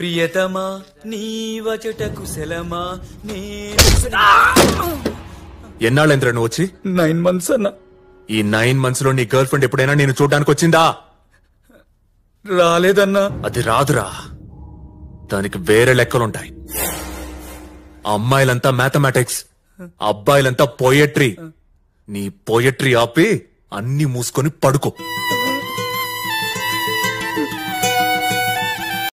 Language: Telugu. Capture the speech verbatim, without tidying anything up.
ప్రియతమా నీ వచట కుశలమా నేను ఎన్నాళ్ళేంద్ర నువ్వు వచ్చి? నైన్ మంత్స్ అన్న. ఈ నైన్ మంత్స్ లో నీ గర్ల్ ఫ్రెండ్ ఎప్పుడైనా నేను చూడడానికి వచ్చిందా? రాలేదన్నా. అది రాదురా, దానికి వేరే లెక్కలుంటాయి. అమ్మాయిలంతా మ్యాథమెటిక్స్, అబ్బాయిలంతా పోయట్రీ. నీ పోయట్రీ ఆపి అన్ని మూసుకొని పడుకో.